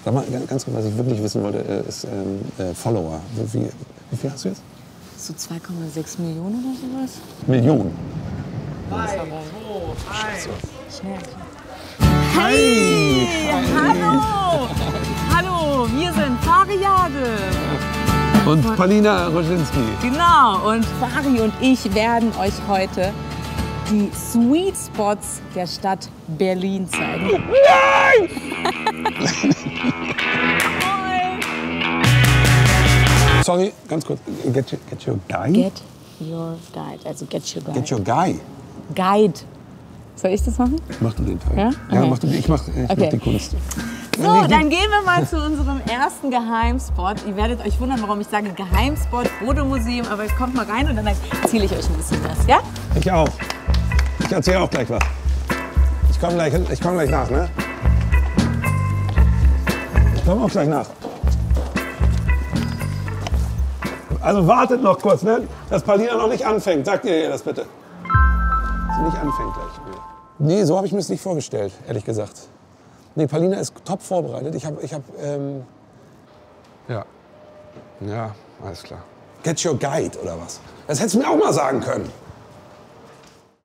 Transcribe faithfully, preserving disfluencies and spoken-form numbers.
Sag mal, ganz kurz, was ich wirklich wissen wollte, ist ähm, äh, Follower. Wie, wie, wie viel hast du jetzt? So zwei Komma sechs Millionen oder sowas? Millionen. drei, zwei, eins. Schnell. Hey! Hallo! Hallo, wir sind Fariade. Und Palina Roginski. Genau, und Fari und ich werden euch heute die Sweet Spots der Stadt Berlin zeigen. Nein! Sorry, ganz kurz. Get your, get your guide? Get your guide, also get your guide. Get your guy. Guide. Soll ich das machen? Mach du den Teil. Ja? Ja, Okay. mach du, ich mach, ich Okay. mach die Kunst. So, dann gehen wir mal zu unserem ersten Geheimspot. Ihr werdet euch wundern, warum ich sage Geheimspot, Fotomuseum, aber jetzt kommt mal rein und dann erzähle ich euch ein bisschen was, ja? Ich auch. Ich erzähle auch gleich was. Ich komme gleich, hin- ich komm gleich nach, ne? Ich komme auch gleich nach. Also wartet noch kurz, ne? Dass Palina noch nicht anfängt. Sagt ihr ihr das bitte? Dass sie nicht anfängt gleich. Nee, so habe ich mir das nicht vorgestellt, ehrlich gesagt. Nee, Palina ist top vorbereitet. Ich habe, ich habe, ähm... Ja. Ja, alles klar. Get your guide, oder was? Das hättest du mir auch mal sagen können.